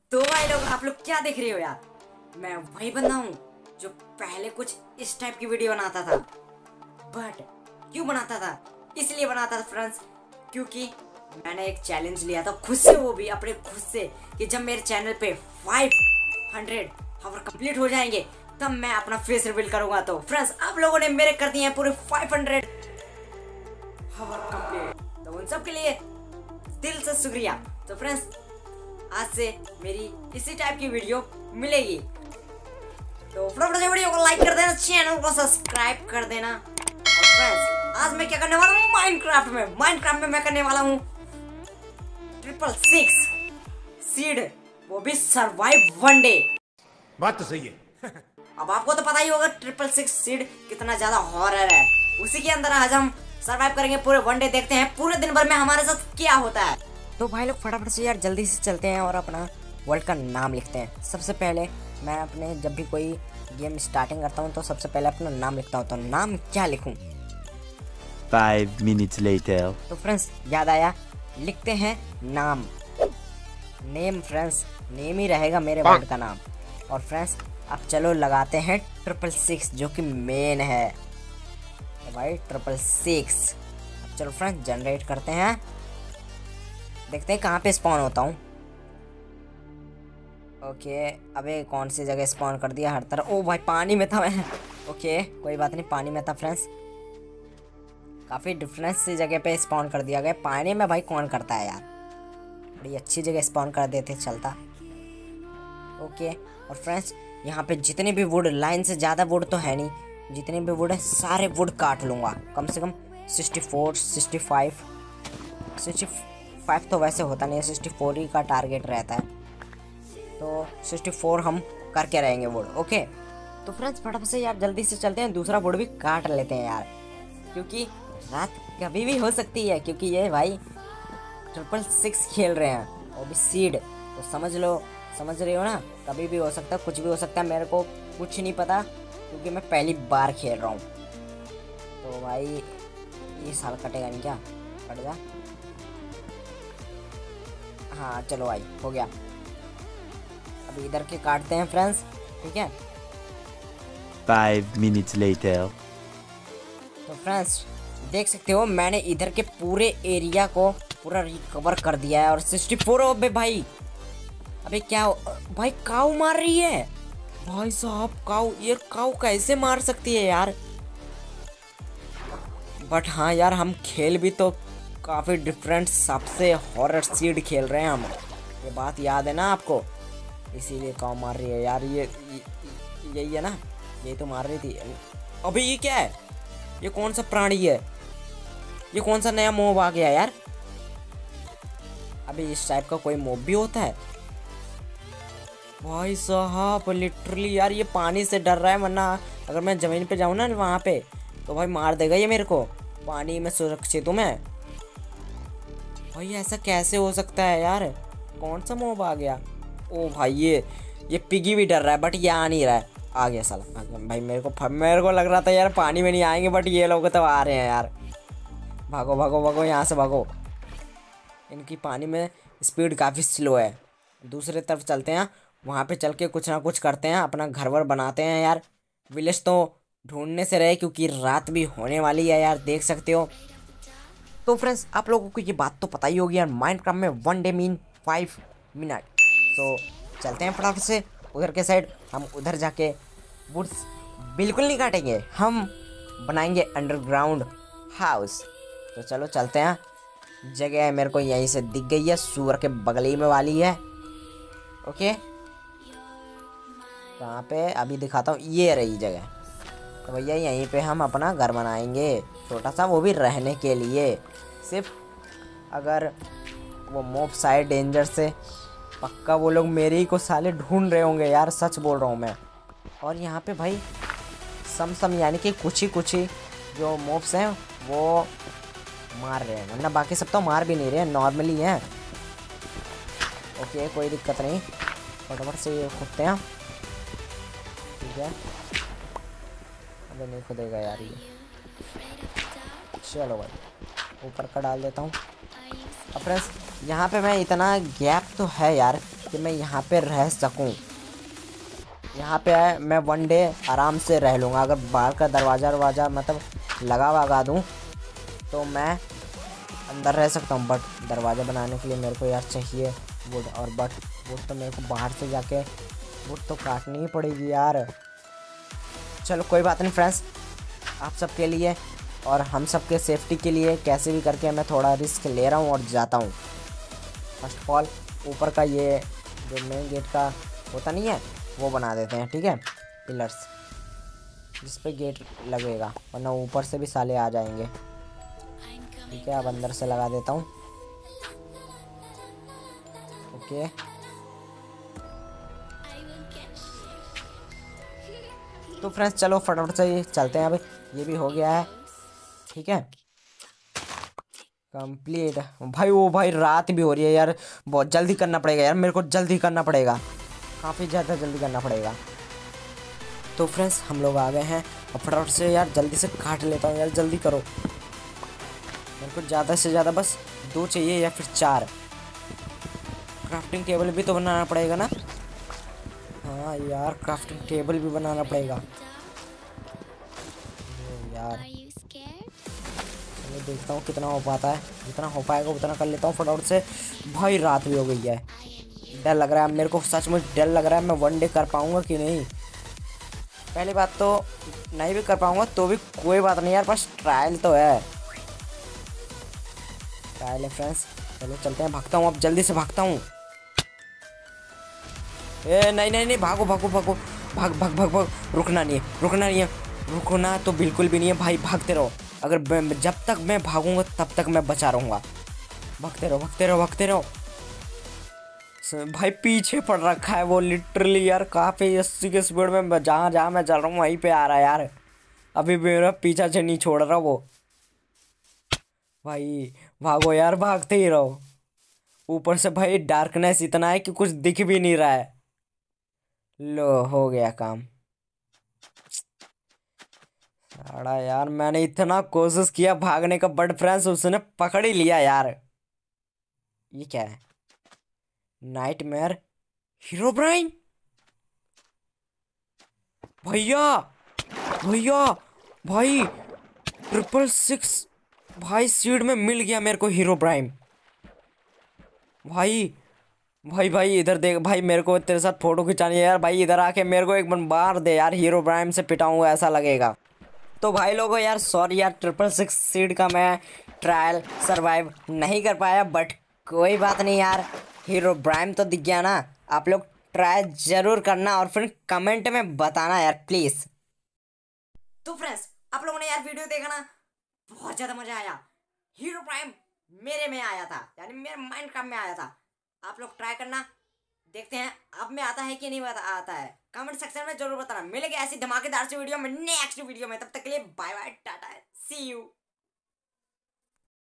तो भाई लोग, आप लोग क्या देख रहे हो यार? मैं वही बंदा हूँ जो पहले कुछ इस टाइप की वीडियो बनाता था। बट क्यों बनाता था? इसलिए बनाता था फ्रेंड्स, क्योंकि मैंने एक चैलेंज लिया था खुद से, वो भी अपने खुद से, कि जब मेरे चैनल पे 500 आवर कंप्लीट हो जाएंगे तब मैं अपना फेस रिवील करूंगा। तो फ्रेंड्स, आप लोगों ने मेरे कर दिए हैं पूरे 500 आवर कंप्लीट, तो उन सब के लिए दिल से शुक्रिया। तो फ्रेंड्स, आज से मेरी इसी टाइप की वीडियो मिलेगी, तो फटाफट से वीडियो को लाइक कर देना, चैनल को सब्सक्राइब कर देना। और फ्रेंड्स, आज मैं क्या करने वाला हूँ? माइनक्राफ्ट में मैं करने वाला हूँ 666 सीड, वो भी सरवाइव 1 डे। बात तो सही है। अब आपको तो पता ही होगा 666 सीड कितना ज्यादा हॉरर है। उसी के अंदर आज हम सरवाइव करेंगे पूरे 1 डे। देखते हैं पूरे दिन भर में हमारे साथ क्या होता है। तो भाई लोग, फटाफट से यार जल्दी से चलते हैं और अपना वर्ल्ड का नाम लिखते हैं। सबसे पहले मैं अपने जब भी कोई गेम स्टार्टिंग करता हूँ तो सबसे पहले अपना नाम लिखता हूँ। तो नाम क्या लिखूँ? 5 minutes later. तो फ्रेंड्स, याद आया, लिखते हैं नाम। नेम फ्रेंड्स, नेम ही रहेगा मेरे वर्ल्ड का नाम। और फ्रेंड्स, अब चलो लगाते हैं 666 जो कि मेन है। तो भाई 666, अब चलो फ्रेंड्स जनरेट करते हैं, देखते हैं कहाँ पे स्पॉन होता हूँ। ओके, अबे कौन सी जगह स्पॉन कर दिया हर तरफ। ओ भाई, पानी में था मैं। ओके, कोई बात नहीं, पानी में था फ्रेंड्स। काफ़ी डिफरेंस सी जगह पे स्पॉन कर दिया गया। पानी में भाई कौन करता है यार? बड़ी अच्छी जगह स्पॉन कर देते चलता। ओके, और फ्रेंड्स, यहाँ पे जितने भी वुड, लाइन से ज़्यादा वुड तो है नहीं, जितने भी वुड है सारे वुड काट लूँगा। कम से कम 64, 65 तो वैसे होता नहीं है, 64 ही का टारगेट रहता है। तो 64 हम करके रहेंगे वुड। ओके, तो फ्रेंड्स फटाफट से यार जल्दी से चलते हैं, दूसरा वुड भी काट लेते हैं यार, क्योंकि रात कभी भी हो सकती है। क्योंकि ये भाई 666 खेल रहे हैं, वो भी सीड, तो समझ रहे हो ना, कभी भी हो सकता है, कुछ भी हो सकता है। मेरे को कुछ नहीं पता क्योंकि मैं पहली बार खेल रहा हूँ। तो भाई ये साल कटेगा नहीं क्या? कट जा। हाँ चलो भाई, हो गया। अभी इधर के काटते हैं फ्रेंड्स, ठीक है। 5 minutes later. तो फ्रेंड्स, देख सकते हो मैंने इधर के पूरे एरिया को पूरा रिकवर कर दिया है। और 64, अबे भाई, अबे क्या भाई, काऊ मार रही है भाई साहब। काऊ, ये काऊ कैसे मार सकती है यार? बट हाँ यार, हम खेल भी तो काफ़ी डिफरेंट, सबसे हॉरर सीड खेल रहे हैं हम, ये बात याद है ना आपको? इसीलिए काऊ मार रही है यार। यही है ना, यही तो मार रही थी। अबे ये क्या है? ये कौन सा प्राणी है? ये कौन सा नया मोब आ गया यार? अबे इस टाइप का कोई मोब भी होता है भाई साहब? लिटरली यार, ये पानी से डर रहा है, वरना अगर मैं ज़मीन पे जाऊँ ना वहाँ पे तो भाई मार देगा ये मेरे को। पानी में सुरक्षित हूँ मैं भाई। ऐसा कैसे हो सकता है यार? कौन सा मोब आ गया? ओ भाई, ये पिगी भी डर रहा है, बट ये आ नहीं रहा है। आ गया साला, आ गया भाई। मेरे को लग रहा था यार पानी में नहीं आएंगे, बट ये लोग तो आ रहे हैं यार। भागो भागो भागो, यहाँ से भागो। इनकी पानी में स्पीड काफ़ी स्लो है। दूसरे तरफ चलते हैं, वहाँ पे चल के कुछ ना कुछ करते हैं, अपना घर वर बनाते हैं यार। विलेज तो ढूंढने से रहे, क्योंकि रात भी होने वाली है यार, देख सकते हो। तो फ्रेंड्स, आप लोगों को ये बात तो पता ही होगी यार, माइनक्राफ्ट में 1 डे मीन 5 मिनट। तो चलते हैं फटाफट से उधर के साइड। हम उधर जाके वुड्स बिल्कुल नहीं काटेंगे, हम बनाएंगे अंडरग्राउंड हाउस। तो चलो चलते हैं। जगह मेरे को यहीं से दिख गई है, सूअर के बगल में वाली है। ओके, कहाँ पे? अभी दिखाता हूँ, ये रही जगह। तो भैया यहीं पे हम अपना घर बनाएंगे, छोटा सा, वो भी रहने के लिए। सिर्फ अगर वो मोब साइड डेंजर से, पक्का वो लोग मेरे ही को साले ढूंढ रहे होंगे यार, सच बोल रहा हूँ मैं। और यहाँ पे भाई सम यानी कि कुछ ही जो मोब्स हैं वो मार रहे हैं, वरना बाकी सब तो मार भी नहीं रहे हैं, नॉर्मली हैं। ओके, कोई दिक्कत नहीं, फटाफट से ये खुदते हैं, ठीक है। अबे नहीं खुदेगा यार ये। चलो भाई, ऊपर का डाल देता हूँ। अब फ्रेंड्स, यहाँ पे मैं इतना गैप तो है यार, कि मैं यहाँ पे रह सकूँ। यहाँ पे मैं वन डे आराम से रह लूँगा। अगर बाहर का दरवाज़ा मतलब लगा दूँ तो मैं अंदर रह सकता हूँ। बट दरवाज़ा बनाने के लिए मेरे को यार चाहिए वुड, और वुड तो मेरे को बाहर से जाके वुड तो काटनी ही पड़ेगी यार। चलो कोई बात नहीं फ्रेंड्स, आप सबके लिए और हम सबके सेफ्टी के लिए कैसे भी करके मैं थोड़ा रिस्क ले रहा हूँ और जाता हूँ। फर्स्ट ऑफ ऑल ऊपर का ये जो मेन गेट का होता नहीं है वो बना देते हैं, ठीक है, पिलर्स जिस पे गेट लगेगा, वरना ऊपर से भी साले आ जाएंगे। ठीक है, अब अंदर से लगा देता हूँ। ओके, तो फ्रेंड्स चलो फटाफट से चलते हैं। अब ये भी हो गया है, ठीक है, कंप्लीट। भाई ओ भाई रात भी हो रही है यार, बहुत जल्दी करना पड़ेगा यार, मेरे को जल्दी करना पड़ेगा, काफ़ी ज़्यादा जल्दी करना पड़ेगा। तो फ्रेंड्स हम लोग आ गए हैं, अब फटाफट से यार जल्दी से काट लेता हूँ यार, जल्दी करो। मेरे को ज़्यादा से ज़्यादा बस 2 चाहिए या फिर 4। क्राफ्टिंग टेबल भी तो बनाना पड़ेगा ना। हाँ यार क्राफ्टिंग टेबल भी बनाना पड़ेगा यार। चलो देखता हूँ कितना हो पाता है, जितना हो पाएगा उतना कर लेता हूँ फटाफट से। भाई रात भी हो गई है, डर लग रहा है मेरे को, सच में डर लग रहा है मैं वन डे कर पाऊँगा कि नहीं। पहली बात तो नहीं भी कर पाऊँगा तो भी कोई बात नहीं यार, बस ट्रायल तो है, ट्रायल है फ्रेंड्स। चलो चलते हैं, भागता हूँ अब, जल्दी से भागता हूँ। ए नहीं नहीं नहीं, भागो भागो भागो, भाग भाग भाग भाग, रुकना नहीं है, रुकना नहीं है, रुकना तो बिल्कुल भी नहीं है भाई, भागते रहो। अगर जब तक मैं भागूंगा तब तक मैं बचा रहूँगा। भागते रहो भागते रहो भागते रहो। भाई पीछे पड़ रखा है वो लिटरली यार, काफ़ी 80 के स्पीड में जहाँ जहाँ मैं चल रहा हूँ वहीं पे आ रहा है यार, अभी भी मेरा पीछा से नहीं छोड़ रहा वो। भाई भागो यार, भागते ही रहो। ऊपर से भाई डार्कनेस इतना है कि कुछ दिख भी नहीं रहा है। लो हो गया काम। अड़ा यार मैंने इतना कोशिश किया भागने का, बट फ्रेंड्स उसने पकड़ ही लिया यार। ये क्या है, नाइटमेयर हीरोब्राइन। भैया भैया भाई 666 भाई सीड में मिल गया मेरे को हीरोब्राइन। भाई भाई भाई इधर देख भाई, मेरे को तेरे साथ फोटो खिंचानी है यार। भाई इधर आके मेरे को एक बार मार दे यार, हीरोब्राइन से पिटाऊंगा ऐसा लगेगा। तो भाई लोगों यार सॉरी यार, 666 सीड का मैं ट्रायल सरवाइव नहीं कर पाया, बट कोई बात नहीं यार, हीरोब्राइन तो दिख गया ना। आप लोग ट्राई जरूर करना और फिर कमेंट में बताना यार प्लीज। तो फ्रेंड्स आप लोगों ने यार वीडियो देखा ना, बहुत ज्यादा मजा आया। हीरोब्राइन मेरे में आया था, यानी मेरे माइनक्राफ्ट में आया था। आप लोग ट्राई करना, देखते हैं अब में आता है कि नहीं आता है, कमेंट सेक्शन में जरूर बताना। मिलेंगे ऐसी धमाकेदार सी वीडियो में नेक्स्ट वीडियो में, तब तक के लिए bye bye tata, see you.